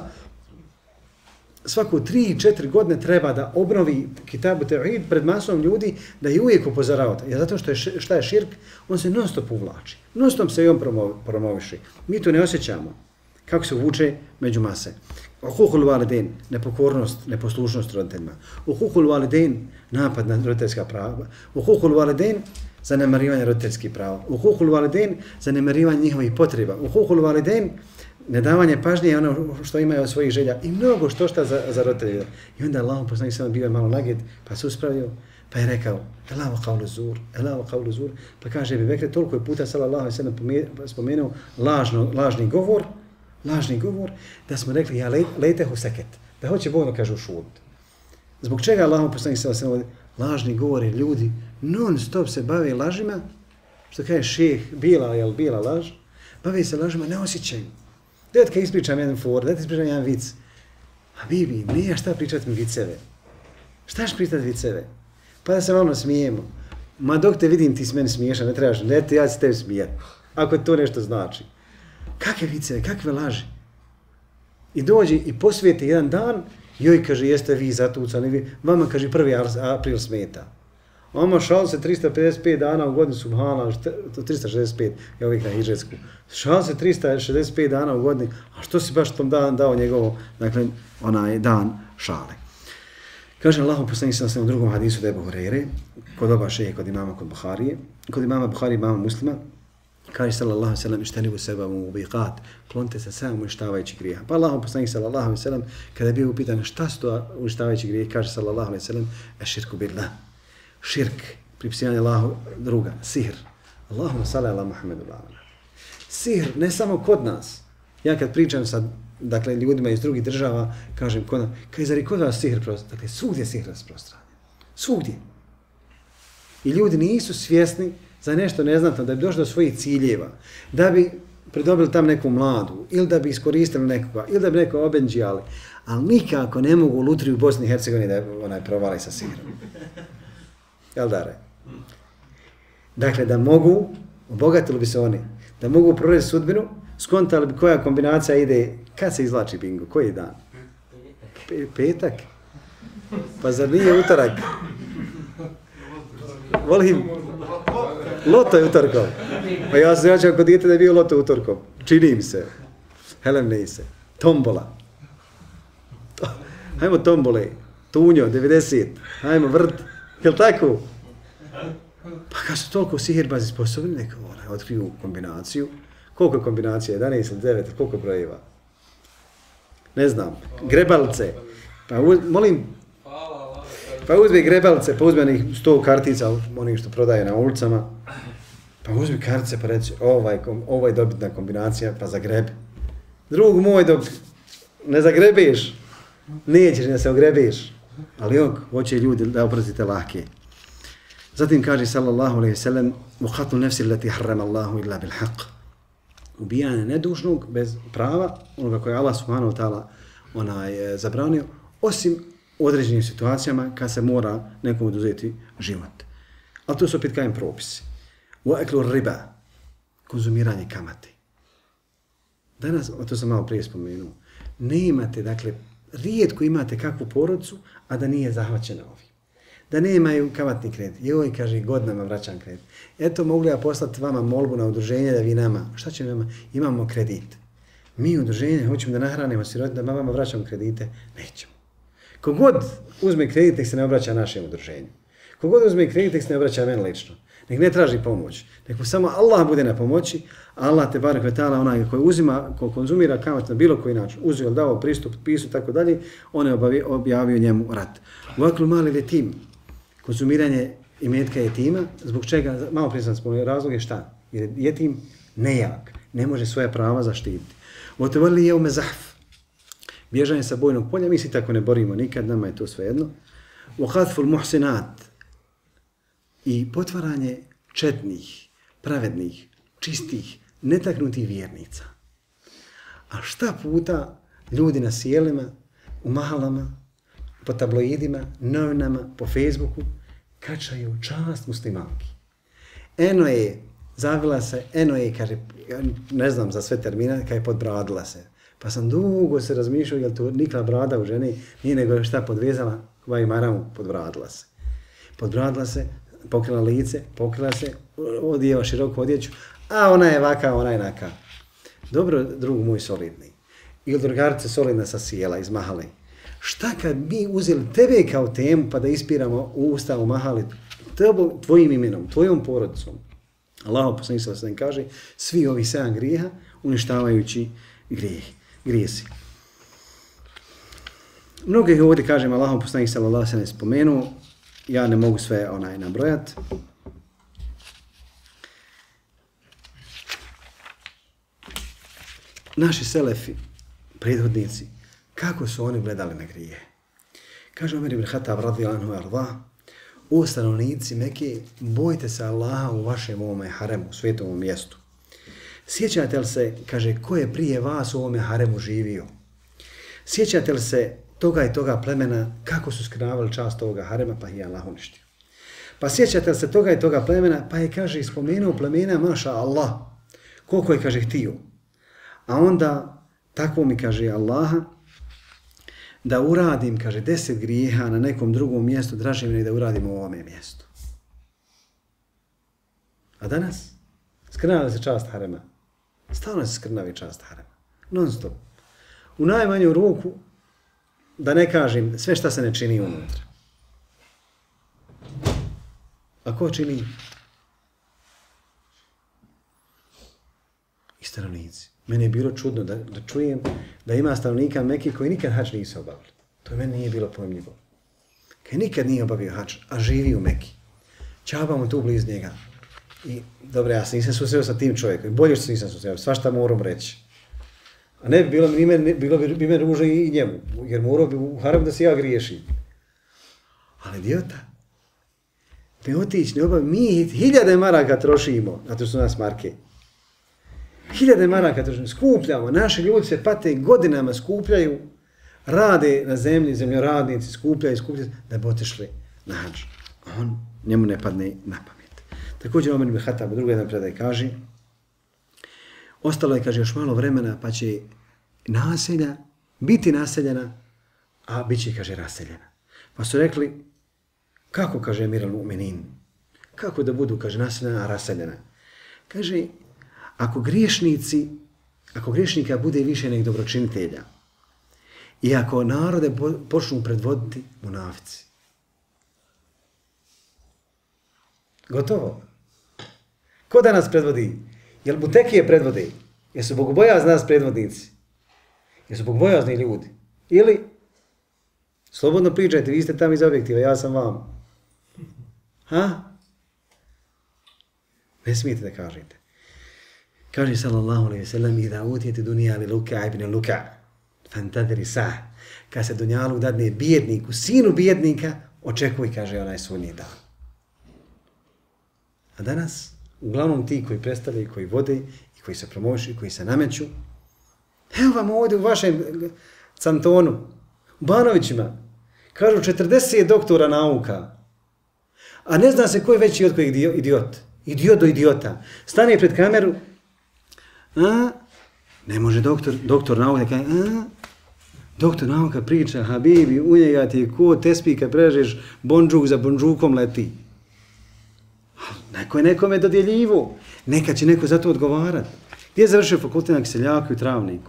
svako tri četiri godine treba da obnovi Kitabu Tevhid pred masom ljudi, da je uvijek upozorava. Jer zato što je, šta je širk, on se non stop uvlači, non stop se i on promoviši. Mi to ne osjećamo, kako se uvuče među mase. Uhukul walidain, nepokornost, neposlušnost roditeljima. Uhukul walidain, napad na roditeljska prava. Uhukul walidain, zanemarivanje roditeljskih prava. Uhukul walidain, zanemarivanje njihovih potreba. Uhukul walidain, nedavanje pažnje je ono što imaju od svojih želja i mnogo što šta za, za roditelje. I onda Allah poslanik sam bio malo naged, pa se uspravio, pa je rekao ela wa qawlu zur, ela wa qawlu zur, pa kaže Ebu Bekr toliko je puta sallallahu alejhi ve sellem spomenuo lažno, lažni govor, lažni govor, da smo rekli ja letehu seket, da hoće Bog da kaže u šut. Zbog čega Allah poslanik sallallahu alejhi ve sellem lažni govori ljudi non stop se bave lažima, što kaže šejh bila jel bila laž, bave se lažima, ne osjećaju. Da kad ispričam jedan for, da ti ispričam jedan vic. A Bibi, nije šta pričati mi viceve. Šta ćeš pričati viceve? Pa da se malo smijemo. Ma dok te vidim ti s meni smiješan, ne trebaš, ne te, ja ću tebi smijati. Ako to nešto znači. Kakve viceve, kakve laži? I dođe i posvijete jedan dan, joj, kaže, jeste vi zatucani, vi, vama, kaže, prvi april smeta. Oma šal se tristo pedeset pet dana u godini, subhana, tristo šezdeset pet, ja uvijek na hidžetsku. Šal se tristo šezdeset pet dana u godini, a što si baš tom dan dao njegovo, dakle, onaj dan šale. Kaže Allahu poslanik sallallahu alejhi ve sellem u drugom hadisu da je Ebu Hurajre, kod oba šeje, kod imama kod Buharije, kod imama Buhari, imama Muslima, kaže sallallahu alejhi ve sellem ištenibu seba mubiqat, klonite se samo uništavajući grijeha. Pa Allahu poslanik sallallahu alejhi ve sellem kada je bio upitan šta su to uništavajući grijehe, kaže sallallahu alejhi ve sellem eširku billah. Širk, pripisivanje Allahu druga, sihr. Allahumma salli ala Muhammedu alaihi. Sihr, ne samo kod nas. Ja kad pričam sa dakle, ljudima iz drugih država, kažem kod nas, kaj zar i kod vas sihr prostoranje? Dakle, svugdje sihr rasprostranjen. Svugdje. I ljudi nisu svjesni za nešto neznatno, da bi došli do svojih ciljeva, da bi pridobili tam neku mladu, ili da bi iskoristili nekoga, ili da bi neko obenđijali, ali nikako ne mogu u lutriju u Bosni i Hercegovini da onaj provali sa sihrom. Jel dare? Dakle, da mogu, obogatili bi se oni, da mogu proresti sudbinu, skontali bi koja kombinacija ide, kad se izvlači bingo, koji dan? Pe petak? Pa zar nije utorak? Volim, loto je utorkom. Pa ja se jačam kod dijete da je bio loto utorkom. Čini mi se. Helem ne se. Tombola. Hajmo tombole. Tunjo, devedeset. Hajmo vrt. Jel' tako? Pa kad su toliko sihirbazi sposobni, neka ona otkriju kombinaciju. Koliko je kombinacija? jedanaest ili devet? Koliko brojeva? Ne znam. Grebalice. Pa uz, molim, pa uzmi grebalice, pa uzmi onih sto kartica, onih što prodaje na ulicama. Pa uzmi kartice pa reći, ovaj, ovaj dobitna kombinacija, pa zagrebi. Drug moj, dok ne zagrebeš, nećeš da se ogrebeš. Ali jok, hoće ljudi da oprostite lahke. Zatim kaže sallallahu alejhi ve sellem: "Muqatlu nafsi allati harrama Allahu illa bil haqq." Ubijanje nedužnog bez prava, onoga koje Allah subhanahu wa ta'ala onaj zabranio, osim u određenim situacijama kad se mora nekom oduzeti život. Ali to su opet kajem propisi. Wa aklu riba, konzumiranje kamate. Danas, o to sam malo prije spomenuo, ne imate, dakle, rijetko imate kakvu porodicu, a da nije zahvaćena ovim. Da nemaju kamatni kredit. Joj, kaže, godinama vraćam kredit. Eto, mogu ja poslati vama molbu na udruženje da vi nama, šta će nama? Imamo kredit. Mi udruženje hoćemo da nahranimo sirotinju, da vama vraćamo kredite, nećemo. Kogod uzme kredit, nek se ne obraća našem udruženju. Kogod uzme kredit, nek se ne obraća meni lično. Nek ne traži pomoć. Nek mu samo Allah bude na pomoći, a Allah te barek ve taala onaj koji uzima, ko konzumira kamat na bilo koji način, uzeo, dao pristup, pisu, tako dalje, on je objavio, objavio njemu rat. Vaklu mali letim, konzumiranje imetka jetima, zbog čega, malo prije sam spomenuo, razlog je šta? Jer jetim nejak, ne može svoja prava zaštititi. Otevali je u mezahf, bježanje sa bojnog polja, mi se tako ne borimo nikad, nama je to svejedno. Uqadful muhsinat, i potvaranje četnih, pravednih, čistih, netaknutih vjernica. A šta puta ljudi na sjelima, u mahalama, po tabloidima, novinama, po Facebooku, kačaju čast muslimanki. Eno je, zavila se, eno je, kaže, ne znam za sve termina, kada je podbradila se. Pa sam dugo se razmišljao, je li to nikla brada u ženi, nije nego šta podvezala, ovaj maramu, podbradila se. Podbradila se, pokrila lice, pokrila se, odijeva široku odjeću, a ona je vaka, ona je naka. Dobro, drug moj solidni. Ili drugarice solidna sa sjela iz mahale. Šta kad mi uzeli tebe kao temu pa da ispiramo u usta u mahali tebo, tvojim imenom, tvojom porodicom? Allah poslanik sallallahu alejhi ve sellem kaže, svi ovi sedam grijeha uništavajući grijeh, grijesi. Mnoge ovdje, kažem, Allah poslanik sallallahu alejhi ve sellem spomenuo, ja ne mogu sve onaj nabrojati. Naši selefi, prethodnici, kako su oni gledali na grije? Kaže Omer ibn Khattab radijallahu anhu arda, o stanovnici Mekke, bojte se Allaha u vašem ovome haremu, svetom mjestu. Sjećate li se, kaže, ko je prije vas u ovome haremu živio? Sjećate li se toga i toga plemena, kako su skravali čast ovoga harema, pa je Allah uništio. Pa sjećate li se toga i toga plemena, pa je, kaže, spomenuo plemena, maša Allah, koliko je, kaže, htio. A onda, tako mi, kaže, Allaha, da uradim, kaže, deset grijeha na nekom drugom mjestu, draže mi nek da uradim u ovome mjestu. A danas, skrnava se čast harema. Stalno se skrnavi čast harema. Non stop. U najmanju ruku, da ne kažem sve šta se ne čini unutra. A ko čini? I stanovnici. Meni je bilo čudno da, da čujem da ima stanovnika Mekke koji nikad hač nisu obavili. To meni nije bilo pojmljivo. Kaj nikad nije obavio hač, a živi u Mekki. Čabamo tu bliz njega. I dobro, ja se nisam susreo sa tim čovjekom. Bolje što se nisam susreo, svašta moram reći. A ne bi bilo, ime, bilo bi me ružno i njemu, jer morao bi u harem da se ja griješim. Ali idiota, ne otići, ne obavi, mi hiljade maraka trošimo, na to su nas marke. Hiljade maraka trošimo, skupljamo, naši ljudi se pate godinama, skupljaju, rade na zemlji, zemljoradnici, skupljaju, skupljaju, da bi otišli na hadž. On, njemu ne padne na pamet. Također Omer ibn Khattab u drugoj jedan predaj kaže, ostalo je, kaže, još malo vremena, pa će naselja biti naseljena, a bit će, kaže, raseljena. Pa su rekli, kako, kaže Emir al-Mu'minin, kako da budu, kaže, naseljena, a raseljena? Kaže, ako griješnici, ako griješnika bude više nek dobročinitelja, i ako narode počnu predvoditi munafici. Gotovo. Ko da nas predvodi? Jel Butekije predvode? Jesu bogobojazni nas predvodnici? Jesu bogobojazni ljudi? Ili, slobodno pričajte, vi ste tam iz objektiva, ja sam vam. Ha? Ne smijete da kažete. Kaže sallallahu alejhi ve sellem, "Iza utijete dunija li luka ibn luka, fantadri sa. Kad se dunjaluk dadne bijedniku, sinu bijednika, očekuj, kaže onaj sudnji dan. A danas, uglavnom ti koji predstavljaju, koji vode i koji se promovišu i koji se nameću, evo vam ovdje u vašem cantonu, u Banovićima, kažu četrdeset doktora nauka, a ne zna se ko je veći od kojeg idiot. Idiot do idiota. Stane pred kameru, a, ne može doktor, doktor nauka, kaže, a, doktor nauka priča, Habibi, u njega ti je ko tespi kad prežeš bonđuk za bonđukom leti. Neko je nekome dodjeljivo. Neka će neko za to odgovarat. Gdje je završio fakultet na Kiseljaku i Travniku?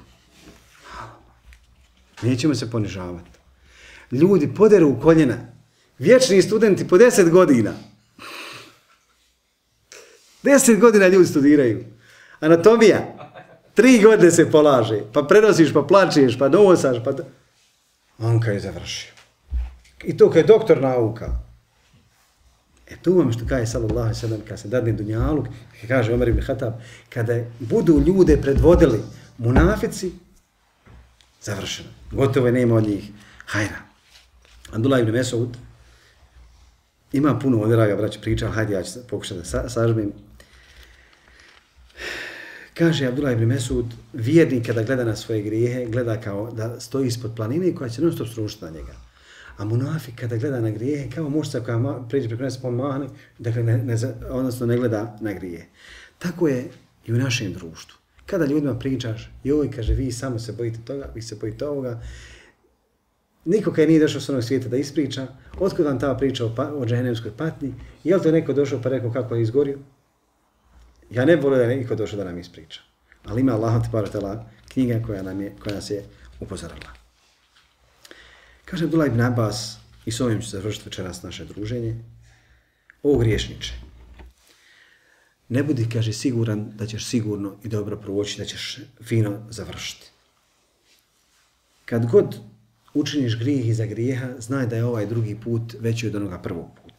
Nećemo se ponižavati. Ljudi poderu u koljena. Vječni studenti po deset godina. Deset godina ljudi studiraju. Anatomija. Tri godine se polaže. Pa prenosiš, pa plačeš, pa nosaš, pa... On kad je završio. I to kad je doktor nauka. E tu vam što kaže sallallahu alejhi ve sellem, kad se dadne dunjaluk, kad kaže Omer ibn Hatab, kada budu ljude predvodili munafici, završeno. Gotovo je, nema od njih hajra. Abdullah ibn Mesud ima puno od draga braća priča, hajde ja ću pokušati da sa, sažmim. Kaže Abdullah ibn Mesud, vjernik kada gleda na svoje grijehe, gleda kao da stoji ispod planine koja će non stop srušiti na njega. A munafik kada gleda na grijehe, kao mušca koja pređe preko nas pomahne, dakle ne, ne, odnosno ne gleda na grijehe. Tako je i u našem društvu. Kada ljudima pričaš, joj, kaže, vi samo se bojite toga, vi se bojite ovoga, niko kaj nije došao s onog svijeta da ispriča, otkud vam ta priča o, pa, o džehennemskoj patnji, je li to neko došao pa rekao kako je izgorio? Ja ne volio da je niko došao da nam ispriča. Ali ima Allah te baratela knjiga koja, nam je, koja nas je upozorila. Kaže Abdullah ibn Abbas, i s ovim ću završiti večeras naše druženje, o griješniče. Ne budi, kaže, siguran da ćeš sigurno i dobro proći, da ćeš fino završiti. Kad god učiniš grijeh iza grijeha, znaj da je ovaj drugi put veći od onoga prvog puta.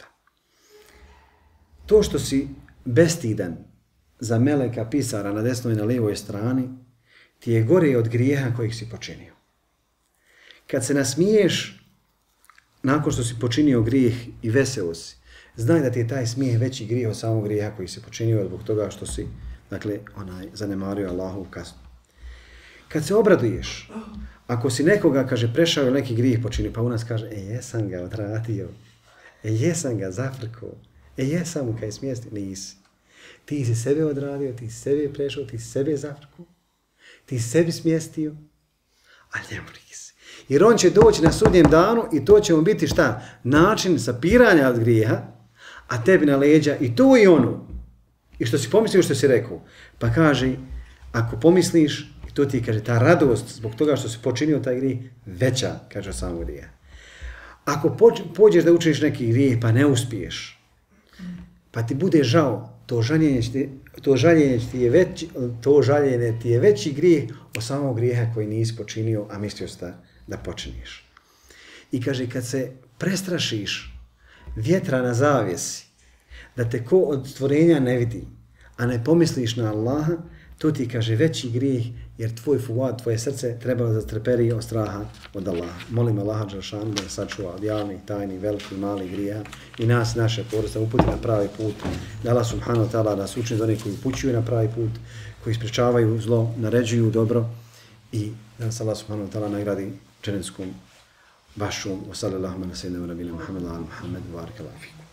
To što si bestidan za meleka pisara na desnoj i na lijevoj strani, ti je gore od grijeha kojeg si počinio. Kad se nasmiješ nakon što si počinio grijeh i veseo si, znaj da ti je taj smijeh veći grijeh od samog grijeha koji si počinio zbog toga što si, dakle, onaj, zanemario Allahovu kaznu. Kad se obraduješ, ako si nekoga, kaže, prešao ili neki grijeh počini, pa u nas kaže, e, jesam ga odradio, e, jesam ga zafrkao, e, jesam mu kaj smijesti, nisi. Ti si sebe odradio, ti si sebe prešao, ti si sebe zafrkao, ti si sebi smjestio, a njemu nisi. Jer on će doći na sudnjem danu i to će mu biti šta? Način sapiranja od grijeha, a tebi na leđa i to i ono. I što si pomislio, što si rekao. Pa kaže, ako pomisliš, i to ti kaže, ta radost zbog toga što si počinio taj grijeh, veća, kaže samog grijeha. Ako pođeš da učiniš neki grijeh, pa ne uspiješ, pa ti bude žao, to žaljenje ti, to žaljenje ti je veći, to žaljenje ti je veći grijeh od samog grijeha koji nisi počinio, a mislio si da, da počiniš. I kaže, kad se prestrašiš vjetra na zavjesi, da te ko od stvorenja ne vidi, a ne pomisliš na Allaha, to ti kaže veći grijeh, jer tvoj fuad, tvoje srce treba da streperi od straha od Allaha. Molim Allaha Đelšanu da sačuva od javnih, tajnih, velikih i malih grijeha i nas, naše porodice, uputi na pravi put. Da Allah subhanahu wa ta'ala nas učini za onih koji upućuju na pravi put, koji sprečavaju zlo, naređuju dobro i da nas Allah subhanahu wa ta'ala nagradi dženeckom bašom. Wa sallallahu ala sayyidina Muhammad wa ala Muhammad wa barik Allahu fikum.